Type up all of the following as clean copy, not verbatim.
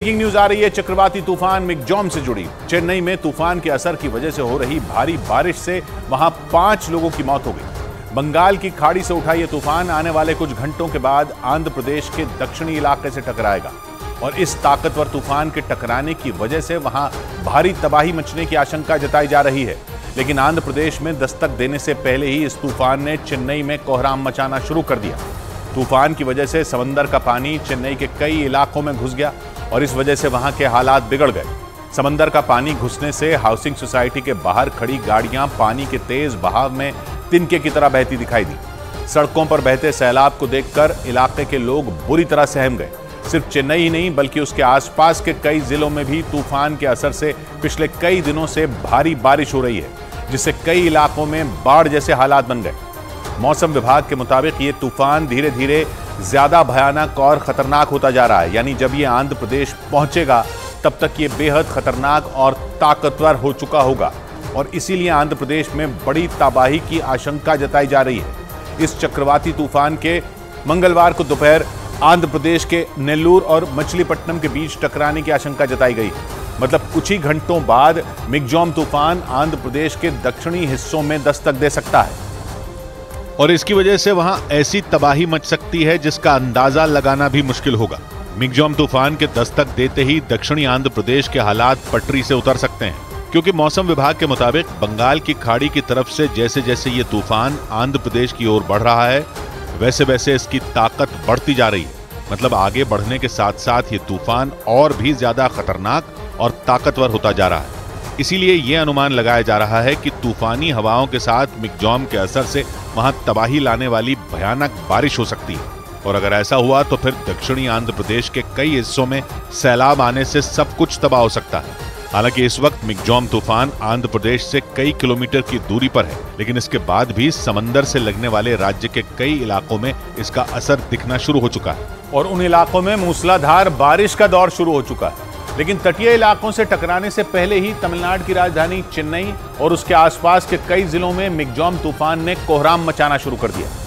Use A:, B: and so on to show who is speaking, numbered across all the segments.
A: Breaking news आ रही है चक्रवाती तूफान मिगजॉम से जुड़ी। चेन्नई में तूफान के असर की वजह से हो रही भारी बारिश से वहां 5 लोगों की मौत हो गई। बंगाल की खाड़ी से उठा यह तूफान आने वाले कुछ घंटों के बाद आंध्र प्रदेश के दक्षिणी इलाके से टकराएगा और इस ताकतवर तूफान के टकराने की वजह से वहां भारी तबाही मचने की आशंका जताई जा रही है। लेकिन आंध्र प्रदेश में दस्तक देने से पहले ही इस तूफान ने चेन्नई में कोहराम मचाना शुरू कर दिया। तूफान की वजह से समंदर का पानी चेन्नई के कई इलाकों में घुस गया और इस वजह से वहां के हालात बिगड़ गए। समंदर का पानी घुसने से हाउसिंग सोसाइटी के बाहर खड़ी गाड़ियां पानी के तेज बहाव में तिनके की तरह बहती दिखाई दी। सड़कों पर बहते सैलाब को देखकर इलाके के लोग बुरी तरह सहम गए। सिर्फ चेन्नई ही नहीं बल्कि उसके आसपास के कई जिलों में भी तूफान के असर से पिछले कई दिनों से भारी बारिश हो रही है, जिससे कई इलाकों में बाढ़ जैसे हालात बन गए। मौसम विभाग के मुताबिक ये तूफान धीरे धीरे ज्यादा भयानक और खतरनाक होता जा रहा है, यानी जब ये आंध्र प्रदेश पहुंचेगा तब तक ये बेहद खतरनाक और ताकतवर हो चुका होगा और इसीलिए आंध्र प्रदेश में बड़ी तबाही की आशंका जताई जा रही है। इस चक्रवाती तूफान के मंगलवार को दोपहर आंध्र प्रदेश के नेल्लूर और मछलीपट्टनम के बीच टकराने की आशंका जताई गई है। मतलब कुछ ही घंटों बाद मिगजॉम तूफान आंध्र प्रदेश के दक्षिणी हिस्सों में दस्तक दे सकता है और इसकी वजह से वहां ऐसी तबाही मच सकती है जिसका अंदाजा लगाना भी मुश्किल होगा। मिगजॉम तूफान के दस्तक देते ही दक्षिणी आंध्र प्रदेश के हालात पटरी से उतर सकते हैं, क्योंकि मौसम विभाग के मुताबिक बंगाल की खाड़ी की तरफ से जैसे जैसे ये तूफान आंध्र प्रदेश की ओर बढ़ रहा है वैसे वैसे इसकी ताकत बढ़ती जा रही है। मतलब आगे बढ़ने के साथ साथ ये तूफान और भी ज्यादा खतरनाक और ताकतवर होता जा रहा है। इसीलिए यह अनुमान लगाया जा रहा है कि तूफानी हवाओं के साथ मिगजॉम के असर से वहां तबाही लाने वाली भयानक बारिश हो सकती है और अगर ऐसा हुआ तो फिर दक्षिणी आंध्र प्रदेश के कई हिस्सों में सैलाब आने से सब कुछ तबाह हो सकता है। हालांकि इस वक्त मिगजॉम तूफान आंध्र प्रदेश से कई किलोमीटर की दूरी पर है, लेकिन इसके बाद भी समंदर से लगने वाले राज्य के कई इलाकों में इसका असर दिखना शुरू हो चुका है और उन इलाकों में मूसलाधार बारिश का दौर शुरू हो चुका है। लेकिन तटीय इलाकों से टकराने से पहले ही तमिलनाडु की राजधानी चेन्नई और उसके आसपास के कई जिलों में मिगजॉम तूफान ने कोहराम मचाना शुरू कर दिया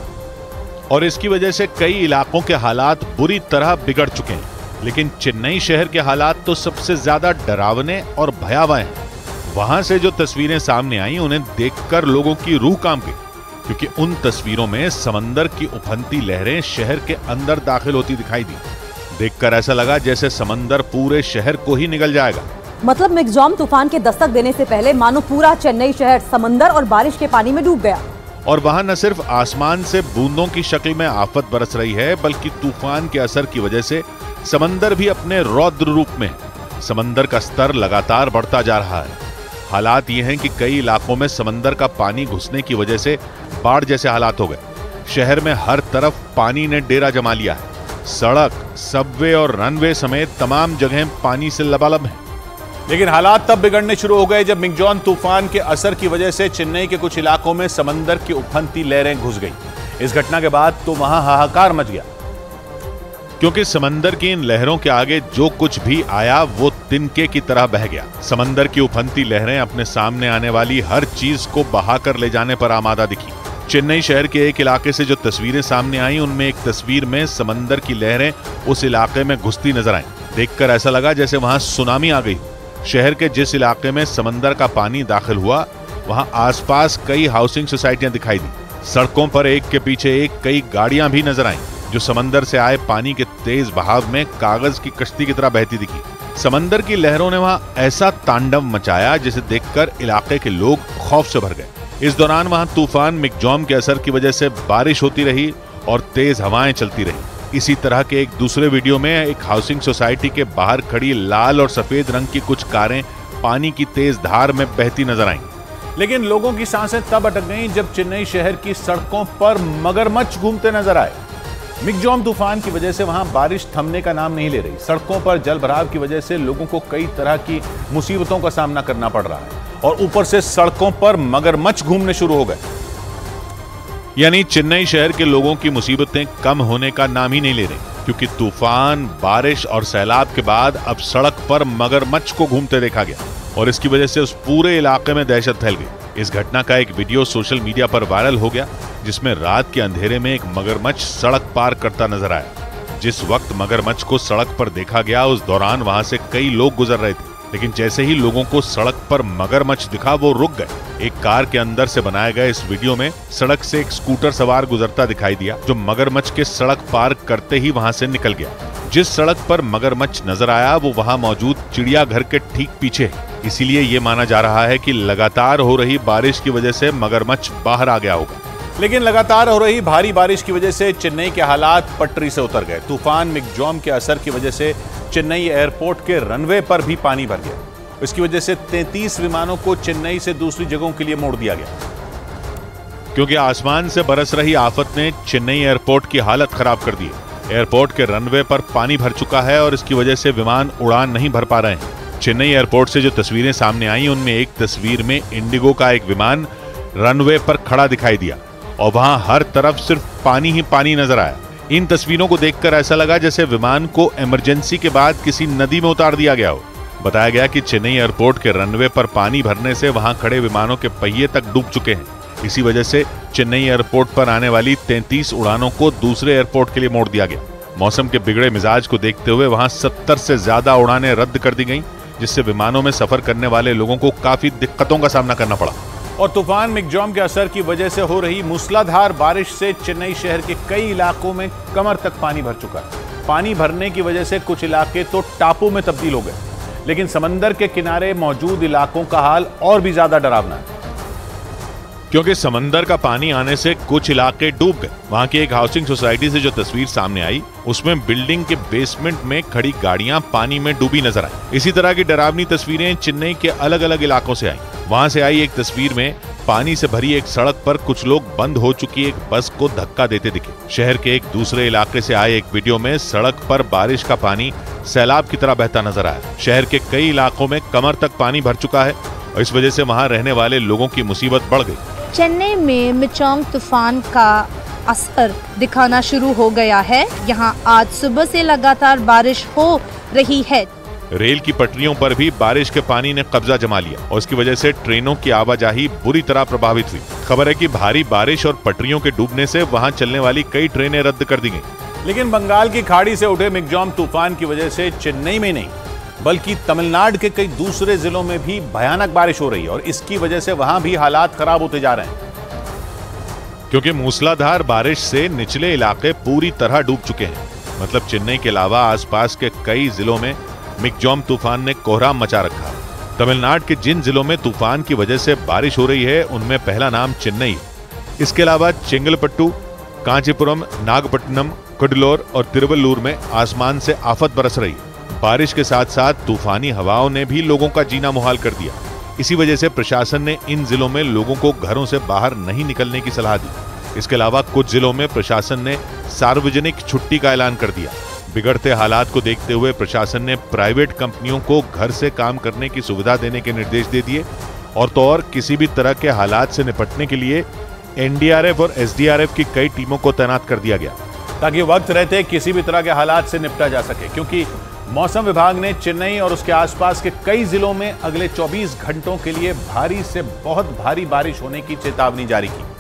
A: और इसकी वजह से कई इलाकों के हालात बुरी तरह बिगड़ चुके हैं। लेकिन चेन्नई शहर के हालात तो सबसे ज्यादा डरावने और भयावह हैं। वहां से जो तस्वीरें सामने आई उन्हें देखकर लोगों की रूह कांप गई, क्योंकि उन तस्वीरों में समंदर की उफनती लहरें शहर के अंदर दाखिल होती दिखाई दी। देखकर ऐसा लगा जैसे समंदर पूरे शहर को ही निगल जाएगा।
B: मतलब मिगजॉम तूफान के दस्तक देने से पहले मानो पूरा चेन्नई शहर समंदर और बारिश के पानी में डूब गया।
A: और वहां न सिर्फ आसमान से बूंदों की शक्ल में आफत बरस रही है, बल्कि तूफान के असर की वजह से समंदर भी अपने रौद्र रूप में है। समंदर का स्तर लगातार बढ़ता जा रहा है। हालात ये हैं कि कई इलाकों में समंदर का पानी घुसने की वजह से बाढ़ जैसे हालात हो गए। शहर में हर तरफ पानी ने डेरा जमा लिया है। सड़क, सबवे और रनवे समेत तमाम जगहें पानी से लबालब हैं। लेकिन हालात तब बिगड़ने शुरू हो गए जब मिगजॉम तूफान के असर की वजह से चेन्नई के कुछ इलाकों में समंदर की उफनती लहरें घुस गई। इस घटना के बाद तो वहां हाहाकार मच गया, क्योंकि समंदर की इन लहरों के आगे जो कुछ भी आया वो तिनके की तरह बह गया। समंदर की उफनती लहरें अपने सामने आने वाली हर चीज को बहाकर ले जाने पर आमादा दिखी। चेन्नई शहर के एक इलाके से जो तस्वीरें सामने आई उनमें एक तस्वीर में समंदर की लहरें उस इलाके में घुसती नजर आईं। देखकर ऐसा लगा जैसे वहां सुनामी आ गई। शहर के जिस इलाके में समंदर का पानी दाखिल हुआ वहां आसपास कई हाउसिंग सोसाइटियां दिखाई दी। सड़कों पर एक के पीछे एक कई गाड़ियां भी नजर आईं, जो समंदर से आए पानी के तेज बहाव में कागज की कश्ती की तरह बहती दिखी। समंदर की लहरों ने वहां ऐसा तांडव मचाया जिसे देखकर इलाके के लोग खौफ से भर गए। इस दौरान वहां तूफान मिगजॉम के असर की वजह से बारिश होती रही और तेज हवाएं चलती रही। इसी तरह के एक दूसरे वीडियो में एक हाउसिंग सोसाइटी के बाहर खड़ी लाल और सफेद रंग की कुछ कारें पानी की तेज धार में बहती नजर आईं। लेकिन लोगों की सांसें तब अटक गईं जब चेन्नई शहर की सड़कों पर मगरमच्छ घूमते नजर आए। मिगजॉम तूफान की वजह से वहां बारिश थमने का नाम नहीं ले रही। सड़कों पर जल भराव की वजह से लोगों को कई तरह की मुसीबतों का सामना करना पड़ रहा है और ऊपर से सड़कों पर मगरमच्छ घूमने शुरू हो गए। यानी चेन्नई शहर के लोगों की मुसीबतें कम होने का नाम ही नहीं ले रही, क्योंकि तूफान, बारिश और सैलाब के बाद अब सड़क पर मगरमच्छ को घूमते देखा गया और इसकी वजह से उस पूरे इलाके में दहशत फैल गई। इस घटना का एक वीडियो सोशल मीडिया पर वायरल हो गया, जिसमें रात के अंधेरे में एक मगरमच्छ सड़क पार करता नजर आया। जिस वक्त मगरमच्छ को सड़क पर देखा गया उस दौरान वहां से कई लोग गुजर रहे थे, लेकिन जैसे ही लोगों को सड़क पर मगरमच्छ दिखा वो रुक गए। एक कार के अंदर से बनाए गए इस वीडियो में सड़क से एक स्कूटर सवार गुजरता दिखाई दिया, जो मगरमच्छ के सड़क पार करते ही वहां से निकल गया। जिस सड़क पर मगरमच्छ नजर आया वो वहां मौजूद चिड़ियाघर के ठीक पीछे है, इसीलिए ये माना जा रहा है कि लगातार हो रही बारिश की वजह से मगरमच्छ बाहर आ गया होगा। लेकिन लगातार हो रही भारी बारिश की वजह से चेन्नई के हालात पटरी से उतर गए। तूफान मिग्जॉम के असर की वजह से चेन्नई एयरपोर्ट के रनवे पर भी पानी भर गया। इसकी वजह से 33 विमानों को चेन्नई से दूसरी जगहों के लिए मोड़ दिया गया, क्योंकि आसमान से बरस रही आफत ने चेन्नई एयरपोर्ट की हालत खराब कर दी है। एयरपोर्ट के रनवे पर पानी भर चुका है और इसकी वजह से विमान उड़ान नहीं भर पा रहे हैं। चेन्नई एयरपोर्ट से जो तस्वीरें सामने आई उनमें एक तस्वीर में इंडिगो का एक विमान रनवे पर खड़ा दिखाई दिया और वहां हर तरफ सिर्फ पानी ही पानी नजर आया। इन तस्वीरों को देखकर ऐसा लगा जैसे विमान को इमरजेंसी के बाद किसी नदी में उतार दिया गया हो। बताया गया कि चेन्नई एयरपोर्ट के रनवे पर पानी भरने से वहां खड़े विमानों के पहिए तक डूब चुके हैं। इसी वजह से चेन्नई एयरपोर्ट पर आने वाली 33 उड़ानों को दूसरे एयरपोर्ट के लिए मोड़ दिया गया। मौसम के बिगड़े मिजाज को देखते हुए वहां 70 से ज्यादा उड़ानें रद्द कर दी गईं, जिससे विमानों में सफर करने वाले लोगों को काफी दिक्कतों का सामना करना पड़ा। और तूफान मिग्जॉम के असर की वजह से हो रही मूसलाधार बारिश से चेन्नई शहर के कई इलाकों में कमर तक पानी भर चुका है। पानी भरने की वजह से कुछ इलाके तो टापू में तब्दील हो गए, लेकिन समंदर के किनारे मौजूद इलाकों का हाल और भी ज्यादा डरावना है, क्योंकि समंदर का पानी आने से कुछ इलाके डूब गए। वहां की एक हाउसिंग सोसाइटी से जो तस्वीर सामने आई उसमें बिल्डिंग के बेसमेंट में खड़ी गाड़ियां पानी में डूबी नजर आई। इसी तरह की डरावनी तस्वीरें चेन्नई के अलग अलग इलाकों से आई। वहां से आई एक तस्वीर में पानी से भरी एक सड़क पर कुछ लोग बंद हो चुकी एक बस को धक्का देते दिखे। शहर के एक दूसरे इलाके से आए एक वीडियो में सड़क पर बारिश का पानी सैलाब की तरह बहता नजर आया। शहर के कई इलाकों में कमर तक पानी भर चुका है और इस वजह से वहां रहने वाले लोगों की मुसीबत बढ़ गई।
C: चेन्नई में मिग्जॉम तूफान का असर दिखाना शुरू हो गया है। यहाँ आज सुबह से लगातार बारिश हो रही है।
A: रेल की पटरियों पर भी बारिश के पानी ने कब्जा जमा लिया और उसकी वजह से ट्रेनों की आवाजाही बुरी तरह प्रभावित हुई। खबर है कि भारी बारिश और पटरियों के डूबने से वहां चलने वाली कई ट्रेनें रद्द कर दी गईं। लेकिन बंगाल की खाड़ी से उठे मिग्जॉम तूफान की वजह से चेन्नई में नहीं बल्कि तमिलनाडु के कई दूसरे जिलों में भी भयानक बारिश हो रही है और इसकी वजह से वहां भी हालात खराब होते जा रहे हैं, क्योंकि मूसलाधार बारिश से निचले इलाके पूरी तरह डूब चुके हैं। मतलब चेन्नई के अलावा आसपास के कई जिलों में मिग्जॉम तूफान ने कोहराम मचा रखा है। तमिलनाडु के जिन जिलों में तूफान की वजह से बारिश हो रही है उनमें पहला नाम चेन्नई है। इसके अलावा चेंगलपट्टू, कांचीपुरम, नागपट्टनम, कुडलोर और तिरुवल्लूर में आसमान से आफत बरस रही है। बारिश के साथ साथ तूफानी हवाओं ने भी लोगों का जीना मुहाल कर दिया। इसी वजह से प्रशासन ने इन जिलों में लोगों को घरों से बाहर नहीं निकलने की सलाह दी। इसके अलावा कुछ जिलों में प्रशासन ने सार्वजनिक छुट्टी का ऐलान कर दिया। बिगड़ते हालात को देखते हुए प्रशासन ने प्राइवेट कंपनियों को घर से काम करने की सुविधा देने के निर्देश दे दिए और तो और किसी भी तरह के हालात से निपटने के लिए एनडीआरएफ और एसडीआरएफ की कई टीमों को तैनात कर दिया गया, ताकि वक्त रहते किसी भी तरह के हालात से निपटा जा सके। क्योंकि मौसम विभाग ने चेन्नई और उसके आसपास के कई जिलों में अगले 24 घंटों के लिए भारी से बहुत भारी बारिश होने की चेतावनी जारी की।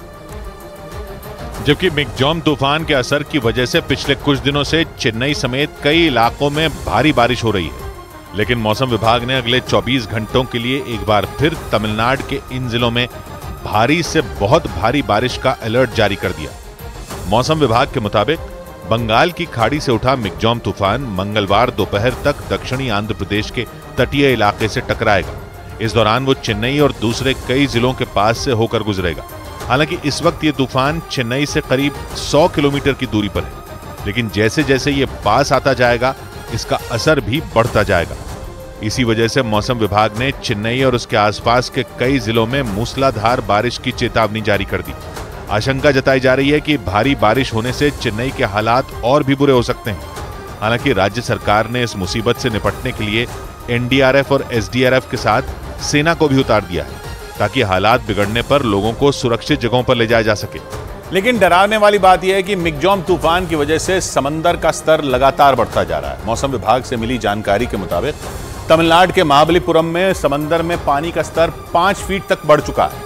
A: जबकि मिग्जॉम तूफान के असर की वजह से पिछले कुछ दिनों से चेन्नई समेत कई इलाकों में भारी बारिश हो रही है, लेकिन मौसम विभाग ने अगले 24 घंटों के लिए एक बार फिर तमिलनाडु के इन जिलों में भारी से बहुत भारी बारिश का अलर्ट जारी कर दिया। मौसम विभाग के मुताबिक बंगाल की खाड़ी से उठा मिग्जॉम तूफान मंगलवार दोपहर तक दक्षिणी आंध्र प्रदेश के तटीय इलाके से टकराएगा। इस दौरान वो चेन्नई और दूसरे कई जिलों के पास से होकर गुजरेगा। हालांकि इस वक्त ये तूफान चेन्नई से करीब 100 किलोमीटर की दूरी पर है, लेकिन जैसे जैसे ये पास आता जाएगा इसका असर भी बढ़ता जाएगा। इसी वजह से मौसम विभाग ने चेन्नई और उसके आसपास के कई जिलों में मूसलाधार बारिश की चेतावनी जारी कर दी। आशंका जताई जा रही है कि भारी बारिश होने से चेन्नई के हालात और भी बुरे हो सकते हैं। हालांकि राज्य सरकार ने इस मुसीबत से निपटने के लिए एनडीआरएफ और एसडीआरएफ के साथ सेना को भी उतार दिया है, ताकि हालात बिगड़ने पर लोगों को सुरक्षित जगहों पर ले जाया जा सके। लेकिन डरावने वाली बात यह है कि मिग्जॉम तूफान की वजह से समंदर का स्तर लगातार बढ़ता जा रहा है। मौसम विभाग से मिली जानकारी के मुताबिक तमिलनाडु के महाबलीपुरम में समंदर में पानी का स्तर 5 फीट तक बढ़ चुका है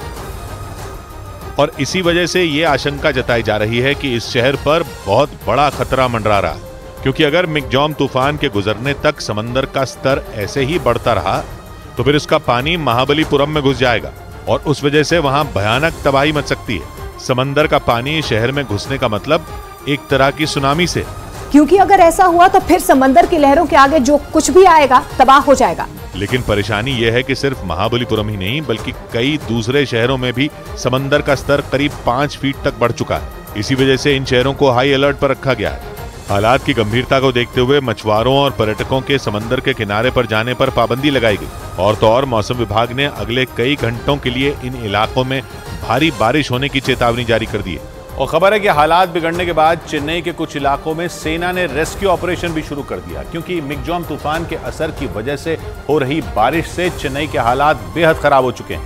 A: और इसी वजह से यह आशंका जताई जा रही है कि इस शहर पर बहुत बड़ा खतरा मंडरा रहा है। क्योंकि अगर मिगजॉम तूफान के गुजरने तक समंदर का स्तर ऐसे ही बढ़ता रहा तो फिर उसका पानी महाबलीपुरम में घुस जाएगा और उस वजह से वहां भयानक तबाही मच सकती है। समंदर का पानी शहर में घुसने का मतलब एक तरह की सुनामी से,
B: क्योंकि अगर ऐसा हुआ तो फिर समंदर की लहरों के आगे जो कुछ भी आएगा तबाह हो जाएगा।
A: लेकिन परेशानी यह है कि सिर्फ महाबलीपुरम ही नहीं बल्कि कई दूसरे शहरों में भी समंदर का स्तर करीब 5 फीट तक बढ़ चुका है। इसी वजह से इन शहरों को हाई अलर्ट पर रखा गया है। हालात की गंभीरता को देखते हुए मछुआरों और पर्यटकों के समंदर के किनारे पर जाने पर पाबंदी लगाई गई। और तो और मौसम विभाग ने अगले कई घंटों के लिए इन इलाकों में भारी बारिश होने की चेतावनी जारी कर दी है। और खबर है कि हालात बिगड़ने के बाद चेन्नई के कुछ इलाकों में सेना ने रेस्क्यू ऑपरेशन भी शुरू कर दिया, क्योंकि मिगजॉम तूफान के असर की वजह से हो रही बारिश से चेन्नई के हालात बेहद खराब हो चुके हैं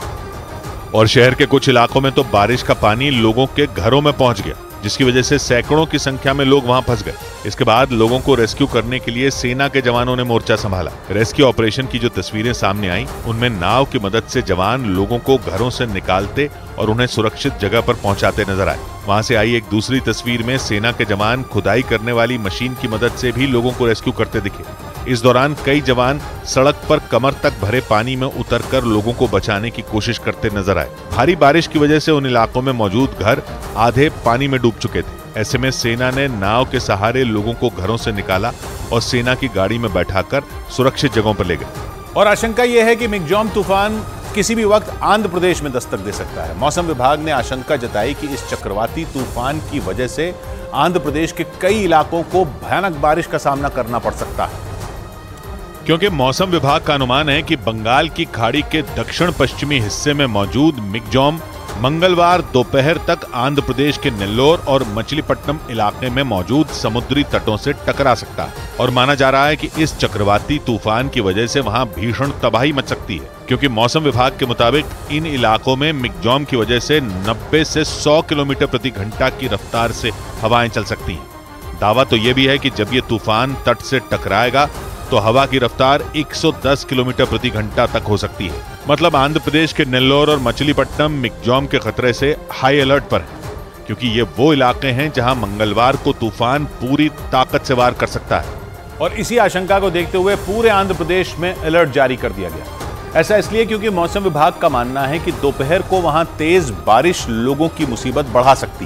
A: और शहर के कुछ इलाकों में तो बारिश का पानी लोगों के घरों में पहुंच गया, जिसकी वजह से सैकड़ों की संख्या में लोग वहां फंस गए। इसके बाद लोगों को रेस्क्यू करने के लिए सेना के जवानों ने मोर्चा संभाला। रेस्क्यू ऑपरेशन की जो तस्वीरें सामने आई उनमें नाव की मदद से जवान लोगों को घरों से निकालते और उन्हें सुरक्षित जगह पर पहुंचाते नजर आए। वहां से आई एक दूसरी तस्वीर में सेना के जवान खुदाई करने वाली मशीन की मदद से भी लोगों को रेस्क्यू करते दिखे। इस दौरान कई जवान सड़क पर कमर तक भरे पानी में उतरकर लोगों को बचाने की कोशिश करते नजर आए। भारी बारिश की वजह से उन इलाकों में मौजूद घर आधे पानी में डूब चुके थे। ऐसे में सेना ने नाव के सहारे लोगों को घरों से निकाला और सेना की गाड़ी में बैठाकर सुरक्षित जगहों पर ले गए। और आशंका यह है कि मिगजॉम तूफान किसी भी वक्त आंध्र प्रदेश में दस्तक दे सकता है। मौसम विभाग ने आशंका जताई कि इस चक्रवाती तूफान की वजह से आंध्र प्रदेश के कई इलाकों को भयानक बारिश का सामना करना पड़ सकता है, क्योंकि मौसम विभाग का अनुमान है कि बंगाल की खाड़ी के दक्षिण पश्चिमी हिस्से में मौजूद मिगजॉम मंगलवार दोपहर तक आंध्र प्रदेश के नेल्लोर और मछलीपट्टनम इलाके में मौजूद समुद्री तटों से टकरा सकता है। और माना जा रहा है कि इस चक्रवाती तूफान की वजह से वहां भीषण तबाही मच सकती है, क्योंकि मौसम विभाग के मुताबिक इन इलाकों में मिगजॉम की वजह से 90 से 100 किलोमीटर प्रति घंटा की रफ्तार से हवाएं चल सकती हैं। दावा तो यह भी है कि जब ये तूफान तट से टकराएगा तो हवा की रफ्तार 110 किलोमीटर प्रति घंटा तक हो सकती है। मतलब आंध्र प्रदेश के नेल्लोर और मछलीपट्टनम मिगजॉम के खतरे से हाई अलर्ट पर है, क्योंकि ये वो इलाके हैं जहां मंगलवार को तूफान पूरी ताकत से वार कर सकता है। और इसी आशंका को देखते हुए पूरे आंध्र प्रदेश में अलर्ट जारी कर दिया गया। ऐसा इसलिए क्योंकि मौसम विभाग का मानना है कि दोपहर को वहां तेज बारिश लोगों की मुसीबत बढ़ा सकती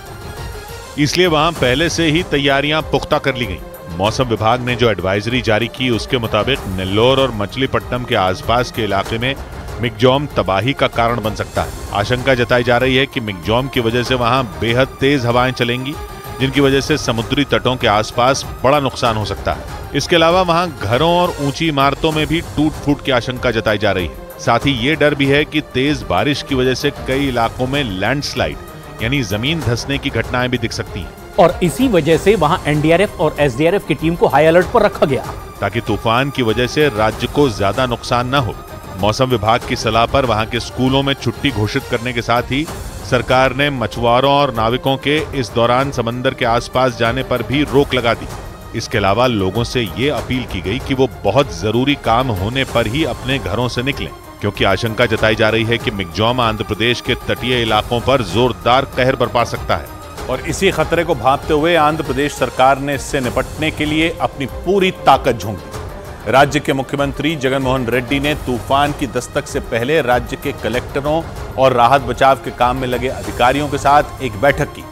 A: है, इसलिए वहां पहले से ही तैयारियां पुख्ता कर ली गई। मौसम विभाग ने जो एडवाइजरी जारी की उसके मुताबिक नेल्लोर और मछलीपट्टनम के आसपास के इलाके में मिगजॉम तबाही का कारण बन सकता है। आशंका जताई जा रही है कि मिगजॉम की वजह से वहां बेहद तेज हवाएं चलेंगी, जिनकी वजह से समुद्री तटों के आसपास बड़ा नुकसान हो सकता है। इसके अलावा वहां घरों और ऊंची इमारतों में भी टूट फूट की आशंका जताई जा रही है। साथ ही ये डर भी है कि तेज बारिश की वजह से कई इलाकों में लैंडस्लाइड यानी जमीन धंसने की घटनाएं भी दिख सकती हैं।
D: और इसी वजह से वहां एनडीआरएफ और एसडीआरएफ की टीम को हाई अलर्ट पर रखा गया,
A: ताकि तूफान की वजह से राज्य को ज्यादा नुकसान न हो। मौसम विभाग की सलाह पर वहां के स्कूलों में छुट्टी घोषित करने के साथ ही सरकार ने मछुआरों और नाविकों के इस दौरान समंदर के आसपास जाने पर भी रोक लगा दी। इसके अलावा लोगों से ये अपील की गई कि वो बहुत जरूरी काम होने पर ही अपने घरों से निकलें, क्योंकि आशंका जताई जा रही है कि मिगजॉम आंध्र प्रदेश के तटीय इलाकों पर जोरदार कहर बरपा सकता है। और इसी खतरे को भांपते हुए आंध्र प्रदेश सरकार ने इससे निपटने के लिए अपनी पूरी ताकत झोंक दी। राज्य के मुख्यमंत्री जगन मोहन रेड्डी ने तूफान की दस्तक से पहले राज्य के कलेक्टरों और राहत बचाव के काम में लगे अधिकारियों के साथ एक बैठक की,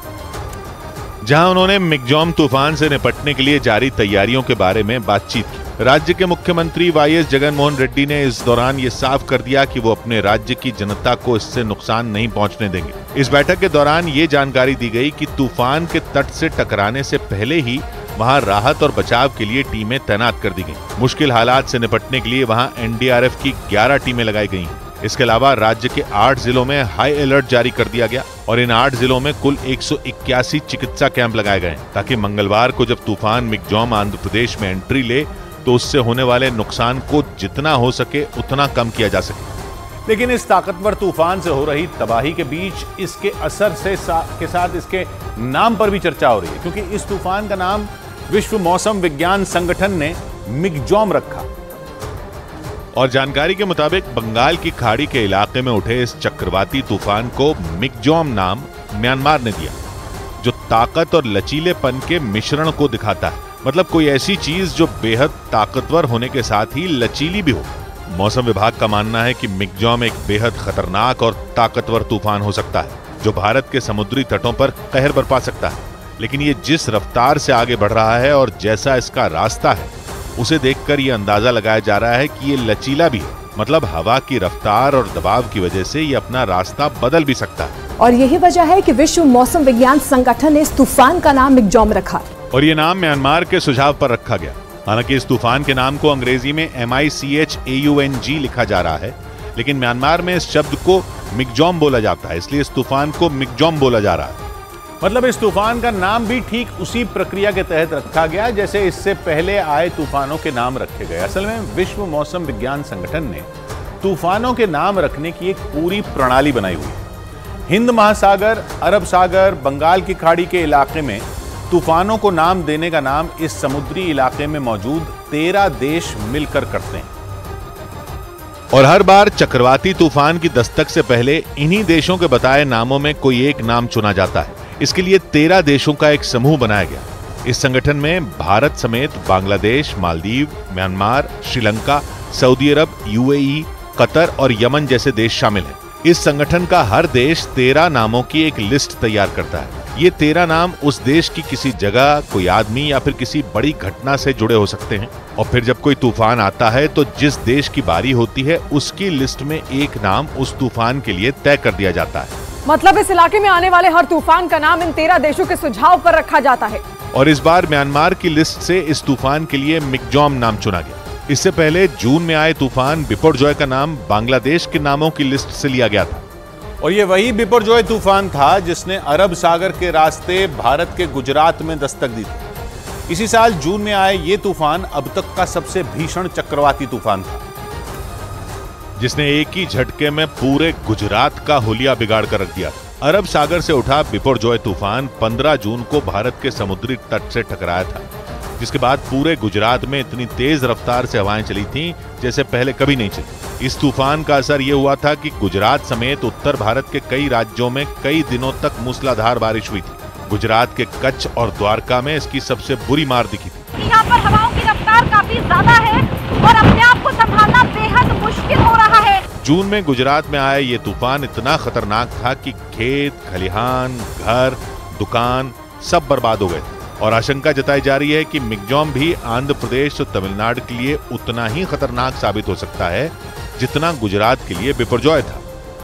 A: जहां उन्होंने मिगजॉम तूफान से निपटने के लिए जारी तैयारियों के बारे में बातचीत की। राज्य के मुख्यमंत्री वाईएस जगन मोहन रेड्डी ने इस दौरान ये साफ कर दिया कि वो अपने राज्य की जनता को इससे नुकसान नहीं पहुंचने देंगे। इस बैठक के दौरान ये जानकारी दी गई कि तूफान के तट से टकराने से पहले ही वहां राहत और बचाव के लिए टीमें तैनात कर दी गई। मुश्किल हालात से निपटने के लिए वहां एनडीआरएफ की 11 टीमें लगाई गई हैं। इसके अलावा राज्य के 8 जिलों में हाई अलर्ट जारी कर दिया गया और इन 8 जिलों में कुल 181 चिकित्सा कैंप लगाए गए, ताकि मंगलवार को जब तूफान मिगजॉम आंध्र प्रदेश में एंट्री ले तो उससे होने वाले नुकसान को जितना हो सके उतना कम किया जा सके। लेकिन इस ताकतवर तूफान से हो रही तबाही के बीच इसके असर के साथ इसके नाम पर भी चर्चा हो रही है, क्योंकि इस तूफान का नाम विश्व मौसम विज्ञान संगठन ने मिगजॉम रखा। और जानकारी के मुताबिक बंगाल की खाड़ी के इलाके में उठे इस चक्रवाती तूफान को मिगजॉम नाम म्यांमार ने दिया। जो ताकत और लचीलेपन के मिश्रण को दिखाता है। मतलब कोई ऐसी चीज जो बेहद ताकतवर होने के साथ ही लचीली भी हो। मौसम विभाग का मानना है कि मिग्जॉम एक बेहद खतरनाक और ताकतवर तूफान हो सकता है जो भारत के समुद्री तटों पर कहर बरपा सकता है। लेकिन ये जिस रफ्तार से आगे बढ़ रहा है और जैसा इसका रास्ता है, उसे देखकर ये अंदाजा लगाया जा रहा है कि ये लचीला भी है। मतलब हवा की रफ्तार और दबाव की वजह से ये अपना रास्ता बदल भी सकता है।
E: और यही वजह है कि विश्व मौसम विज्ञान संगठन ने इस तूफान का नाम मिग्जॉम रखा
A: और ये नाम म्यांमार के सुझाव पर रखा गया। हालांकि इस तूफान के नाम को अंग्रेजी में MICHAUNG लिखा जा रहा है, लेकिन म्यांमार में इस शब्द को मिग्जॉम बोला जाता है, इसलिए इस तूफान को मिग्जॉम बोला जा रहा है। मतलब इस तूफान का नाम भी ठीक उसी प्रक्रिया के तहत रखा गया जैसे इससे पहले आए तूफानों के नाम रखे गए। असल में विश्व मौसम विज्ञान संगठन ने तूफानों के नाम रखने की एक पूरी प्रणाली बनाई हुई है। हिंद महासागर, अरब सागर, बंगाल की खाड़ी के इलाके में तूफानों को नाम देने का नाम इस समुद्री इलाके में मौजूद 13 देश मिलकर करते हैं। और हर बार चक्रवाती तूफान की दस्तक से पहले इन्हीं देशों के बताए नामों में कोई एक नाम चुना जाता है। इसके लिए 13 देशों का एक समूह बनाया गया। इस संगठन में भारत समेत बांग्लादेश, मालदीव, म्यांमार, श्रीलंका, सऊदी अरब, UAE, कतर और यमन जैसे देश शामिल हैं। इस संगठन का हर देश 13 नामों की एक लिस्ट तैयार करता है। ये 13 नाम उस देश की किसी जगह, कोई आदमी या फिर किसी बड़ी घटना से जुड़े हो सकते हैं। और फिर जब कोई तूफान आता है तो जिस देश की बारी होती है उसकी लिस्ट में एक नाम उस तूफान के लिए तय कर दिया जाता है।
E: मतलब इस इलाके में आने वाले हर तूफान का नाम इन 13 देशों के सुझाव पर रखा जाता है।
A: और इस बार म्यांमार की लिस्ट से इस तूफान के लिए मिग्जॉम नाम चुना गया। इससे पहले जून में आए तूफान बिपरजॉय का नाम बांग्लादेश के नामों की लिस्ट से लिया गया था। और ये वही बिपरजॉय तूफान था जिसने अरब सागर के रास्ते भारत के गुजरात में दस्तक दी थी। इसी साल जून में आए ये तूफान अब तक का सबसे भीषण चक्रवाती तूफान था, जिसने एक ही झटके में पूरे गुजरात का हुलिया बिगाड़ कर रख दिया। अरब सागर से उठा बिपरजॉय तूफान 15 जून को भारत के समुद्री तट से टकराया था, जिसके बाद पूरे गुजरात में इतनी तेज रफ्तार से हवाएं चली थीं जैसे पहले कभी नहीं चली। इस तूफान का असर ये हुआ था कि गुजरात समेत उत्तर भारत के कई राज्यों में कई दिनों तक मूसलाधार बारिश हुई थी। गुजरात के कच्छ और द्वारका में इसकी सबसे बुरी मार दिखी थी।
C: यहाँ पर हवाओं की रफ्तार काफी ज्यादा है और अपने आप को संभालना बेहद मुश्किल हो रहा है।
A: जून में गुजरात में आया ये तूफान इतना खतरनाक था कि खेत, खलिहान, घर, दुकान सब बर्बाद हो गए और आशंका जताई जा रही है कि मिग्जॉम भी आंध्र प्रदेश और तमिलनाडु के लिए उतना ही खतरनाक साबित हो सकता है जितना गुजरात के लिए बिपरजॉय था।